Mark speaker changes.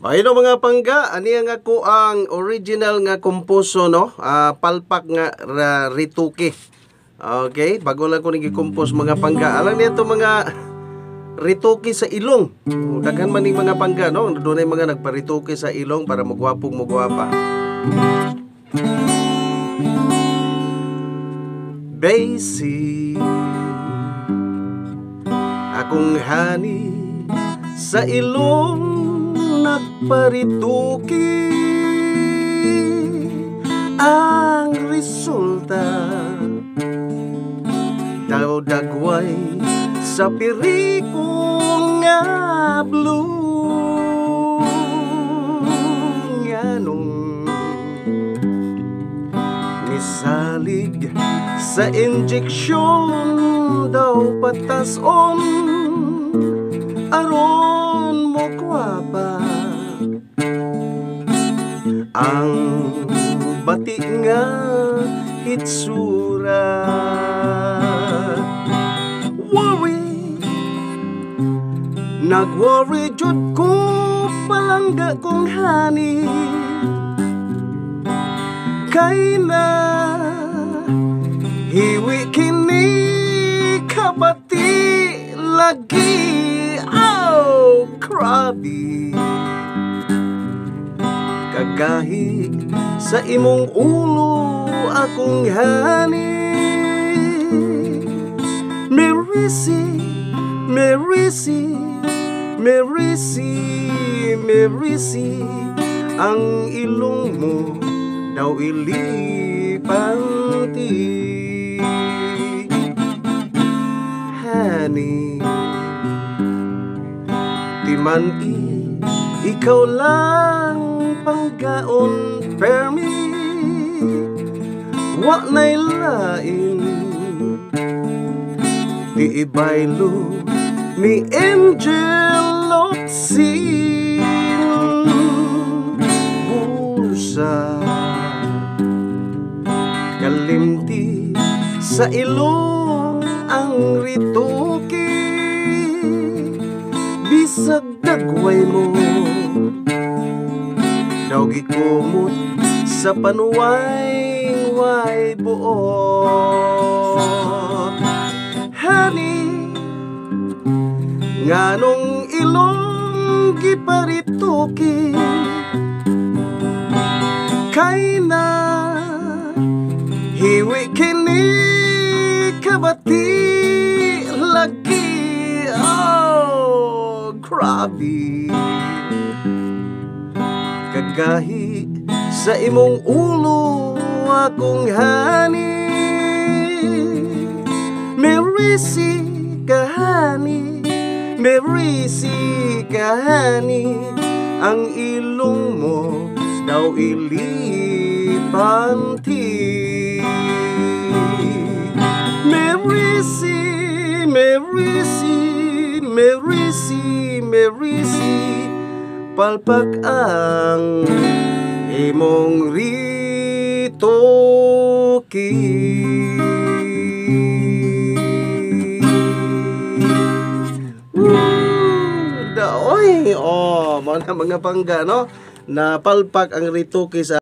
Speaker 1: Ayun mga pangga, ani nga ko ang original nga komposo no, palpak nga rituki. Okay, bago lang ko nagi-compose mga pangga. Alam niyo to mga rituki sa ilong. Daghan man ning mga pangga no, dunay mga nagparituki sa ilong para magwapong magwapa. Basic akong hani sa ilong nagparituki, ang resulta daw dagway sa pirikong nga blue. Nganong misalig sa injeksyon daw patason aron mo kwapa ang bati nga hitsura. Worry, nag-worry jud ko palangga kong hani, kay na hiwi kini kabati lagi. Oh, krabi kagahig sa imong ulo akong hani. Merisi, merisi, merisi, merisi, ang ilong mo daw ilipanti. Hani, di man ikaw lang panggaon permi, wa na'y lain di ibaylo ni Angel Locsin. Busa kalimti sa ilong ang rituki, bisag dagway mo daw gikumot sa panuway-way buot. Hani, nganong ilong giparituki, kay na hiwi kini kabati lagi. Oh, grabe kagahi sa imong ulo akong hani. Merisi kahani, merisi kahani, ang ilong mo daw ilipanti. Merisi, merisi, merisi, merisi, palpak ang imong rituki. Daoy, oh, mga pangga no, na palpak ang rituki sa